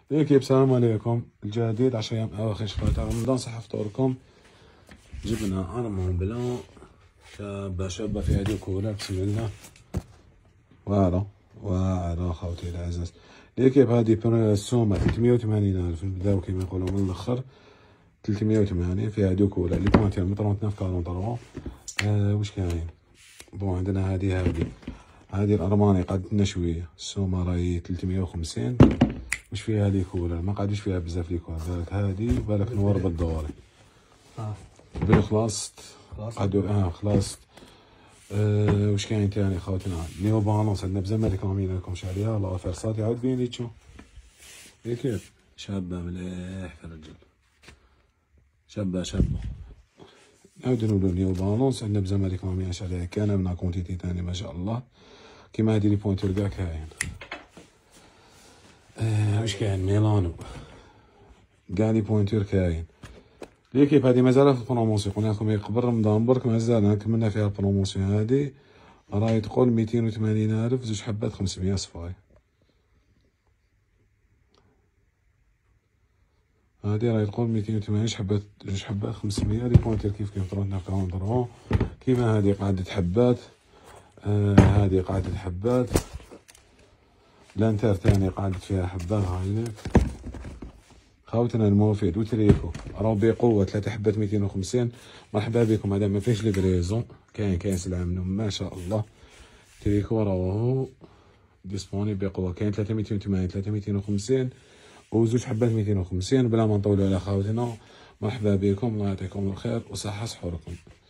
ليكي السلام عليكم. الجديد 10 أيام أواخر شفاء رمضان صح فطوركم. جبنا أرمون بلون شابة في هدي كولا بسم الله. واعرة خوتي العزاز. ليكي بهادي السومة 380,000 نبداو كيما يقولوا من الآخر 380 في هدي كولا اللي بوانتير مطرونتنا في 43. واش كاين؟ بون عندنا هادي الأرماني قعدتنا شوية. السومة راهي 350. مش فيها ليكولا ما قعدوش فيها بزاف ليكولا. بالك هادي بالك نور بالدوري. بلي خلاص قعدوا خلاص. واش كاين تاني خوتنا؟ نيو بالونس عندنا بزاف ما ريكلامينالكمش عليها. لا فرصات يعاود بين لي تشوف كيف شابة مليح في الرجل. شابة نعاودو نقولو نيو بالونس عندنا بزاف ما ريكلاميناش عليها. كان من كونتيتي تاني ما شاء الله. كيما هادي لي بوينتور كاع كاين. واش كاين؟ ميلانو كاع لي بوينتور كاين. ليكيب هادي مازال في البروموسيون. قلنا لكم قبل رمضان برك مازال كملنا فيها البروموسيون. هادي راهي تقول 280,000 زوج حبات 500 صفاي. هادي راهي تقول 280 جوج حبات 500. لي بوينتور كيف طرونتنا في 43. كيما هادي قعدت حبات. هادي قعدت حبات. لانتر تاني قعدت فيها حبات. هايليك خوتنا الموفيد وتريكو راهو بقوة 3 حبات 250. مرحبا بكم. هذا ما فيهش ليفريزون. كاين سلعة منهم ما شاء الله. تريكو راهو ديسبوني بقوة. كاين 3 280 3 250 وزوج حبات 250. بلا ما نطولو على خوتنا مرحبا بكم. الله يعطيكم الخير وصحة سحوركم.